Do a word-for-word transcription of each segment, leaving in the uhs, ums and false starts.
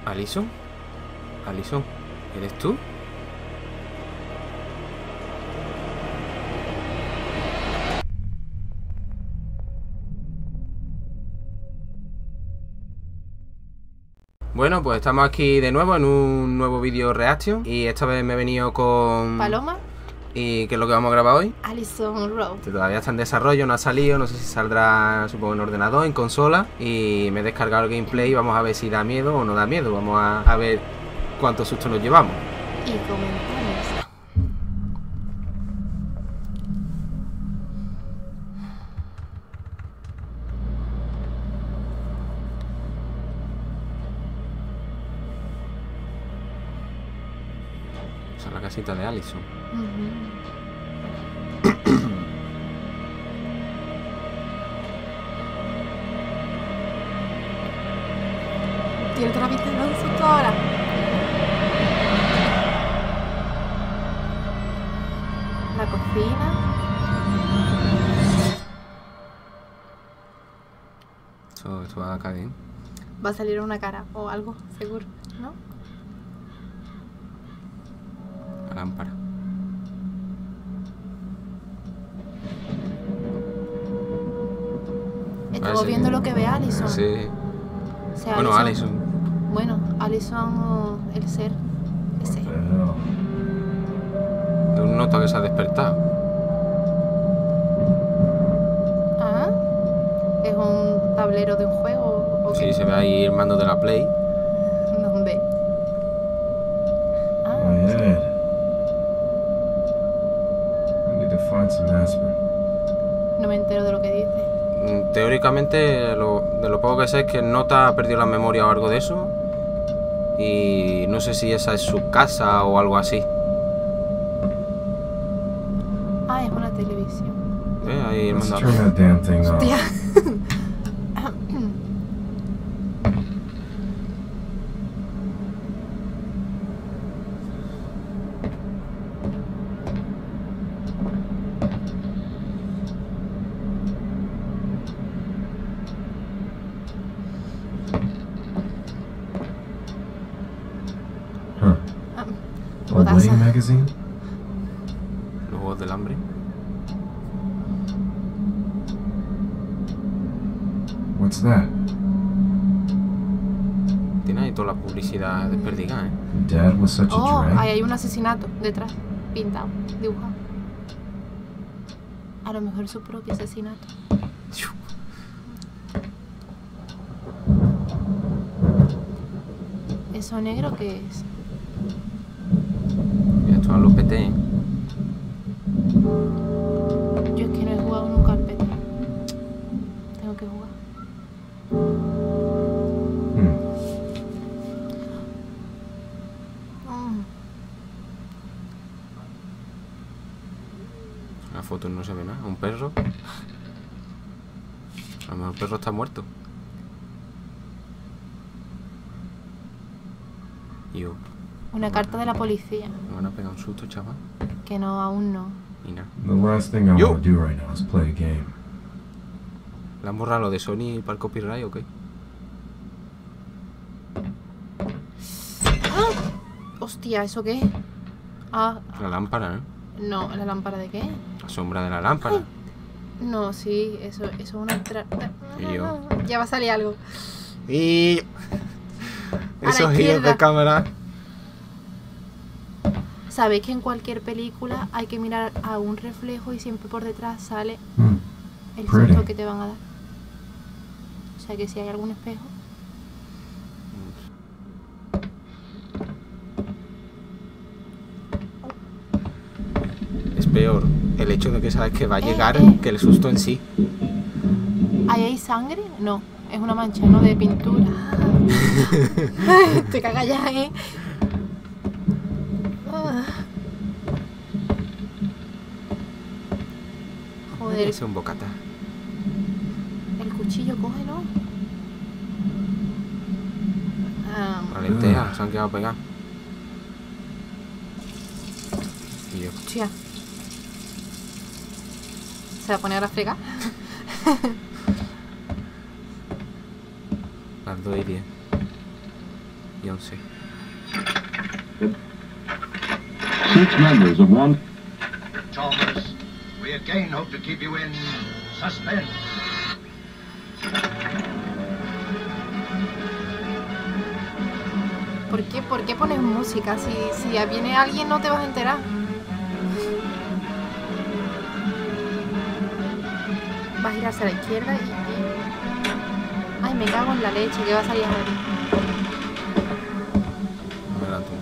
¿Alison? ¿Alison? ¿Eres tú? Bueno, pues estamos aquí de nuevo en un nuevo vídeo reaction. Y esta vez me he venido con... Paloma. ¿Y qué es lo que vamos a grabar hoy? Alison Rowe. Todavía está en desarrollo, no ha salido, no sé si saldrá, supongo, en ordenador, en consola. Y me he descargado el gameplay y vamos a ver si da miedo o no da miedo. Vamos a, a ver cuántos sustos nos llevamos. Y comentamos. Esa es la casita de Alison. Uh-huh. Tío, otra vez te da un susto ahora. La cocina. Esto, esto va a caer bien. Va a salir una cara o algo, seguro, ¿no? La lámpara. Estamos Parece viendo que- lo que ve Alison. Sí. O sea, Bueno, Alison. Bueno, Alison o el ser. Ese. Es un nota que se ha despertado. Ah. Es un tablero de un juego. ¿O Sí, qué? se ve ahí el mando de la Play. ¿Dónde? Ah. My head. I need to find some aspirin. No me entero de lo que dice. Mm, Teóricamente, lo, de lo poco que sé es que el nota ha perdido la memoria o algo de eso. Y no sé si esa es su casa o algo así. Ah, es una televisión. ¿Ves? Ahí el Let's mando. turn that damn thing off. Tía. Huh. Ah, Old bodaza. wedding magazine? Los juegos del hambre. What's that? Tiene ahí toda la publicidad desperdigada, ¿eh? Dad was such a Oh, drag. ahí hay un asesinato detrás. Pintado, dibujado. A lo mejor su propio asesinato. ¿Eso negro qué es? Y esto los P T, ¿eh? Yo es que no he jugado nunca al P T. Tengo que jugar. Hmm. Mm. La foto no se ve nada. Un perro. A lo mejor el perro está muerto. Y yo, Una carta de la policía. me van a pegar un susto, chaval. Que no, aún no. Y nada. The last thing I Yo. want to do right now is play a game. ¿Le han borrado lo de Sony para el copyright o qué? ¡Ah! Hostia, ¿eso qué es? Ah, La lámpara, ¿eh? no, ¿la lámpara de qué? La sombra de la lámpara. No, sí, eso, eso es una... tra- Y yo. Ya va a salir algo. Y A la esos giros izquierda. de cámara. Sabéis que en cualquier película hay que mirar a un reflejo y siempre por detrás sale Hmm. el Pretty. susto que te van a dar. O sea que si hay algún espejo. Es peor el hecho de que sabes que va a Eh, llegar eh. que el susto en sí. ¿Ahí hay sangre? No, es una mancha, ¿no? De pintura. Te cagas ya, ¿eh? Ah. Joder, Es un bocata. el cuchillo, cógelo. Ah, La lenteja, se han quedado pegadas. Y yo, hostia. ¿Se va a poner a fregar? las dos y diez. Y Beyoncé. Six members of one. Thomas, we again hope to keep you in suspense. ¿Por qué, ¿Por qué pones música? Si, si viene alguien no te vas a enterar. Vas a ir hacia la izquierda y... Ay, me cago en la leche, que va a salir a ver. Mira tú.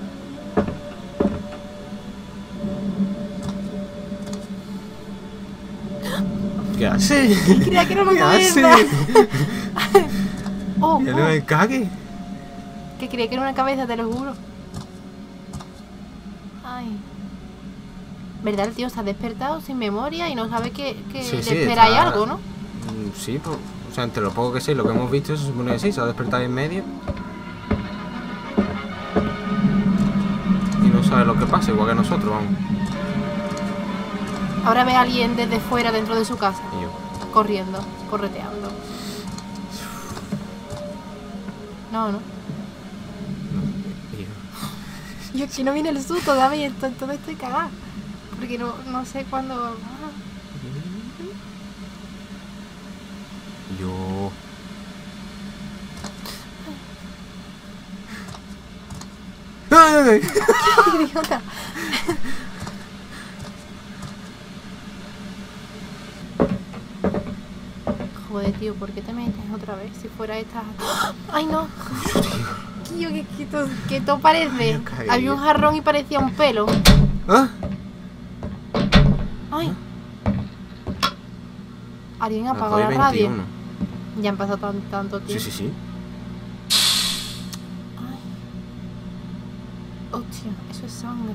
¿Qué hace? Creía que era una ¿Qué hace? cabeza. Oh, ¡Que oh, no me cague! que creía que era una cabeza, te lo juro. Ay. ¿Verdad? El tío se ha despertado sin memoria y no sabe que, que Sí, le sí, espera ahí está- algo, ¿no? Mm, Sí, pues, o sea, entre lo poco que sé y lo que hemos visto, se supone que sí, se ha despertado en medio. Y no sabe lo que pasa, igual que nosotros, vamos. Ahora ve a alguien desde fuera dentro de su casa, Y yo. corriendo, correteando. No, no. Y yo. Yo aquí no viene el susto, David, entonces estoy cagada. Porque no, no sé cuándo... ah, Yo. ¡Ay, ay, ay! ¡Qué idiota! Joder, tío, ¿por qué te metes otra vez? Si fuera esta... ¡Ay, no! Tío, ¿qué, qué, to- qué to parece? Me caí. Había un jarrón y parecía un pelo. ¿Ah? ¡Ay! ¿Alguien Las apagó dos y la radio? veintiuno. Ya han pasado tan, tanto tiempo. Sí, sí, sí. Ay. Hostia, eso es sangre.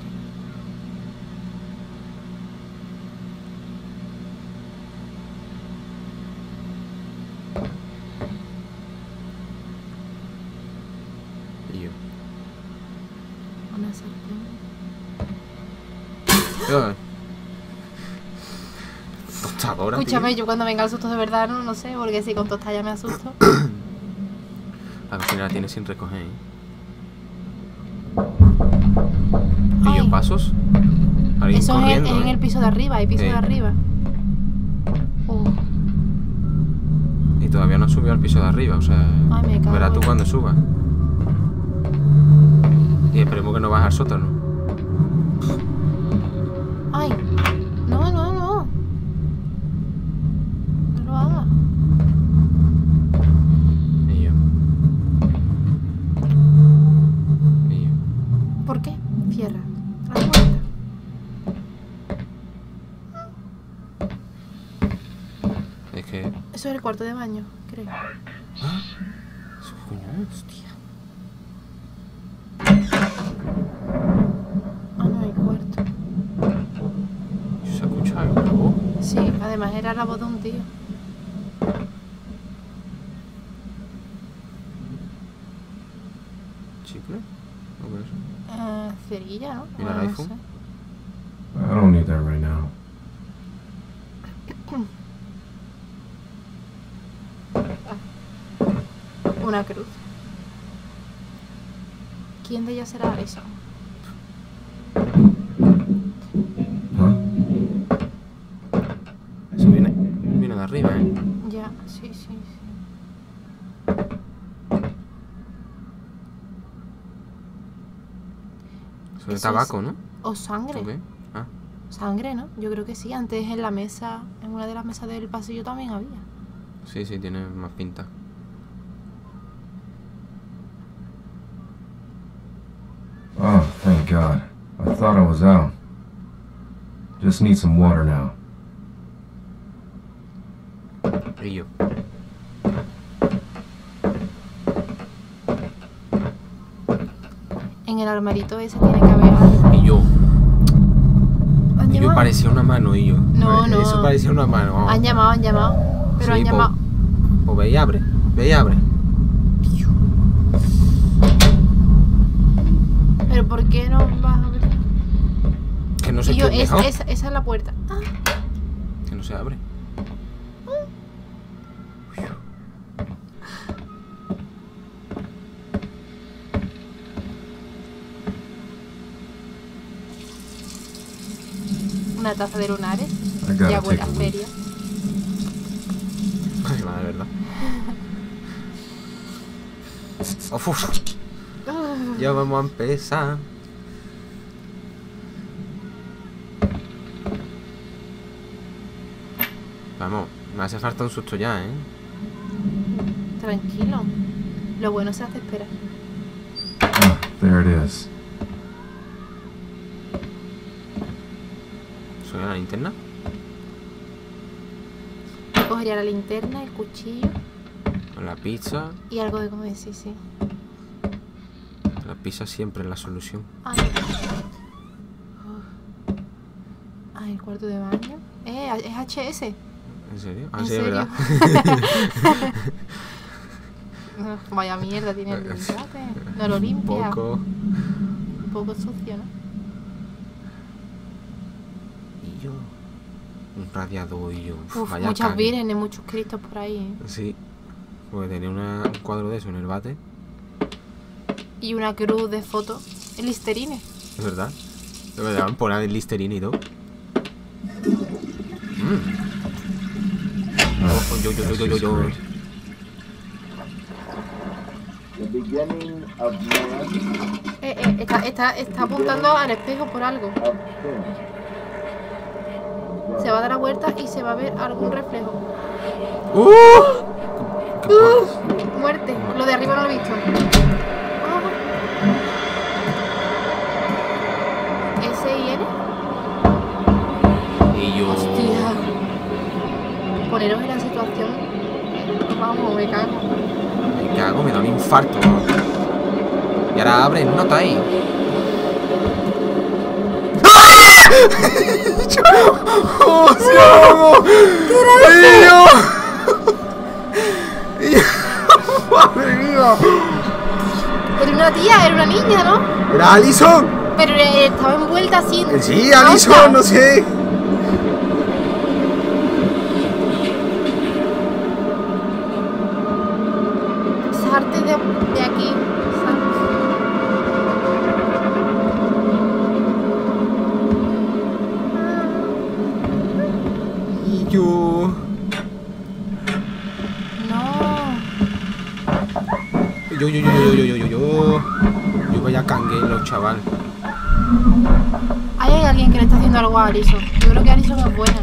Y yo. Una serpiente. Ay. Tostadora, Escúchame, tío. yo cuando venga el susto de verdad no, no sé, porque si con tostada ya me asusto. La cocina la tiene sin recoger, ¿eh? ¿Y Ay. yo pasos? Alguien Eso es, en- corriendo, es en ¿eh? el piso de arriba, hay piso Sí. de arriba. Uh, Y todavía no subió al piso de arriba, o sea... Ay, me cago verás tú en- cuando suba. Y esperemos que no baje al sótano. ay, no, no, no. No lo hagas. Y yo. Y yo. ¿Por qué? Cierra la puerta. Es que... Eso es el cuarto de baño, creo. ¿Eso qué coño es? Hostia. Ah, no, el cuarto. ¿Se ha escuchado una voz? Sí, además era la voz de un tío. ¿Chicle? ¿O qué es eso? Eh, cerilla, ¿no? Mira el Ah, no iPhone. sé. I don't need that right now. Una cruz. ¿Quién de ellas será Alison? Huh? Eso viene... Viene de arriba, ¿eh? Ya, sí, sí, sí. Eso de Eso tabaco, es- ¿no? O sangre. ¿O qué? Ah, Sangre, ¿no? Yo creo que sí. Antes en la mesa, en una de las mesas del pasillo también había. sí, sí, tiene más pinta. Oh, thank God. I thought I was out. Just need some water now. Y yo. En el armarito ese tiene que haber algo. Y yo. ¿Han Y yo llamado? parecía una mano y yo. No, no. Eso parecía una mano. vamos. Han llamado, han llamado. Pero Sí, han po- llamado. Pues ve y abre. Ve y abre. Pero ¿por qué no vas a abrir? Que no se Y yo, qué es- mejor. esa, esa es la puerta. Ah, Que no se abre. Una taza de lunares. I gotta Ya take huele a a look. feria. Ay, va, de verdad. Uf, uf. Ya vamos a empezar. Vamos, me hace falta un susto ya, ¿eh? Tranquilo. Lo bueno se hace esperar. Ah, there it is. ¿Suena la linterna? Yo cogería la linterna, el cuchillo Con la pizza. y algo de comer, sí, sí. La pizza siempre es la solución. Ay. Uf. Ay, el cuarto de baño. Eh, es H S. ¿En serio? Ah, ¿En sí, es serio? verdad. Uf, vaya mierda tiene el limpiate. No lo Un limpia. poco. Un poco sucio, ¿no? Y yo. Un radiador y yo. Uf, Uf, vaya muchas cague. vírgenes, muchos cristos por ahí. ¿eh? Sí. Porque tenía una- un cuadro de eso en el bate. Y una cruz de fotos. El Listerine. Es verdad. Me daban por el Listerine y todo. Mm. Oh, yo, yo, yo, yo, yo, yo. The beginning of man Eh, eh, está, está, está apuntando al espejo por algo. of sin. Se va a dar la vuelta y se va a ver algún reflejo. ¡Uh! ¡Uh! Muerte. Lo de arriba no lo he visto. Ah. ¿S y N? Y yo. Hostia. Poneros en la situación. Vamos, me cago. Me cago, me da un infarto. Y ahora abre, nota ahí. ¡Oh, ¿qué era eso? ¡Madre mía! Era una tía, era una niña, ¿no? ¡Era Alison! Pero eh, estaba envuelta así. en- Sí, en Alison, hojas. no sé. Salte de, de aquí. Sal. Y yo. No. Yo, yo, yo, yo, yo, yo, yo, yo. Yo vaya canguelo, chaval. Ahí hay alguien que le está haciendo algo a Alison. Yo creo que Alison es buena.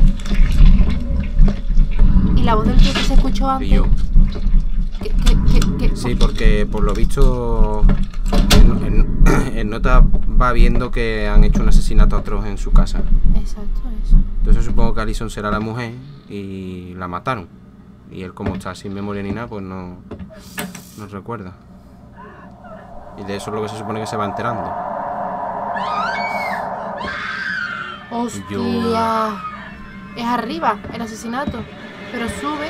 Y la voz del tío que se escuchó antes. Y yo. Que, que, que, que- Sí, porque por lo visto en, en- en nota va viendo que han hecho un asesinato atroz en su casa. Exacto, eso. Entonces supongo que Alison será la mujer y la mataron. Y él, como está sin memoria ni nada, pues no, no recuerda. Y de eso es lo que se supone que se va enterando. Hostia. Es arriba el asesinato. Pero sube.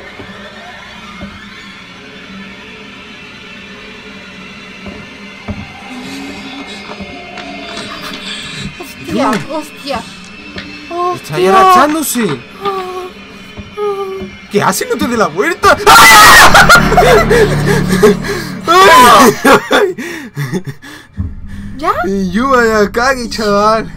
Hostia, hostia. ¡Está ahí Hostia. agachándose! ¿Qué hace? ¡No te dé la vuelta! ¿Ya? Y yo vaya cague, chaval.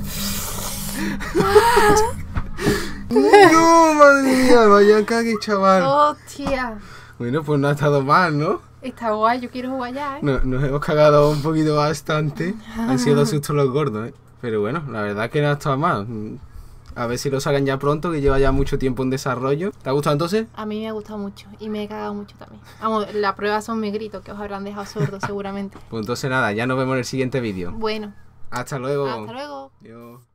No, madre mía, vaya cague, chaval. Hostia. Bueno, pues no ha estado mal, ¿no? Está guay, yo quiero jugar ya, ¿eh? No- Nos hemos cagado un poquito bastante. Han sido dos sustos los gordos, ¿eh? Pero bueno, la verdad que no ha estado mal. A ver si lo sacan ya pronto, que lleva ya mucho tiempo en desarrollo. ¿Te ha gustado entonces? A mí me ha gustado mucho y me he cagado mucho también. Vamos, la prueba son mis gritos que os habrán dejado sordos seguramente. Pues entonces nada, ya nos vemos en el siguiente vídeo. Bueno, Hasta luego. hasta luego. Adiós.